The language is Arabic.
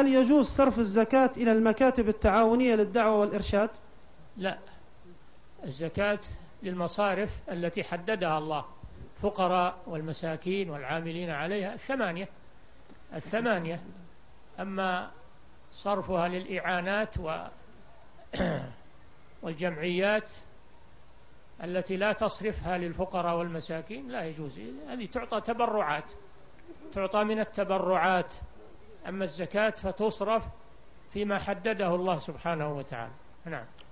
هل يجوز صرف الزكاة إلى المكاتب التعاونية للدعوة والإرشاد؟ لا، الزكاة للمصارف التي حددها الله، فقراء والمساكين والعاملين عليها، الثمانية. أما صرفها للإعانات والجمعيات التي لا تصرفها للفقراء والمساكين لا يجوز، هذه تعطى من التبرعات. أما الزكاة فتصرف فيما حدده الله سبحانه وتعالى. نعم.